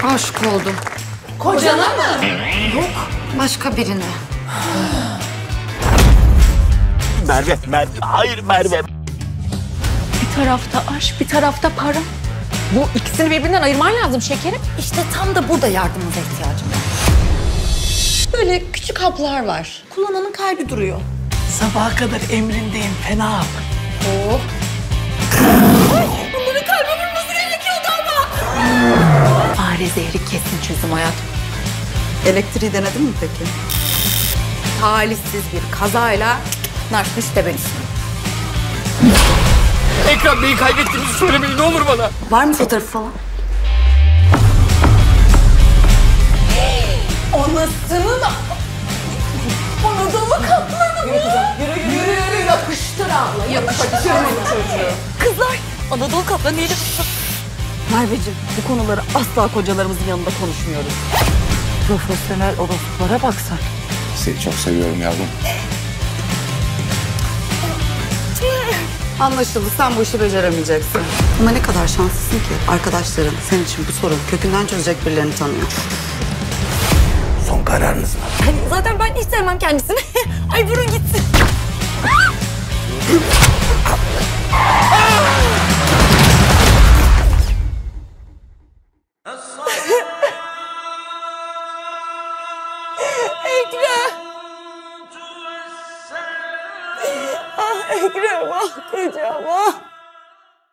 Aşık oldum. Kocana mı? Yok, başka birine. Merve, hayır Merve. Bir tarafta aşk, bir tarafta para. Bu ikisini birbirinden ayırman lazım şekerim. İşte tam da burada yardımınıza ihtiyacım var. Böyle küçük haplar var. Kullananın kalbi duruyor. Sabaha kadar emrindeyim, fena hap. Oh. Bunların kalbe vurması gerekiyordu ama. Fare zehri kesin çözüm hayatım. Elektriği denedin mi peki? Talihsiz bir kazayla narkotik tebelisi. Ekrem Bey'i kaybettiğimizi söylemeyin, ne olur bana. Var mı fotoğrafı falan? Anasının Anadolu kaplanı mı? Yürü yapıştır abla. Yapıştır çocuğu. Kızlar Anadolu kaplanı diyelim. Merveciğim, bu konuları asla kocalarımızın yanında konuşmuyoruz. Profesyonel orospulara baksan. Seni çok seviyorum yavrum. Anlaşıldı, sen bu işi beceremeyeceksin. Ama ne kadar şanslısın ki arkadaşların senin için bu sorunu kökünden çözecek birilerini tanıyor. Son kararınız mı? Zaten ben hiç sevmem kendisini. Ay vurun gitsin. Ekrem. Ah Ekrem, ah kocam, ah.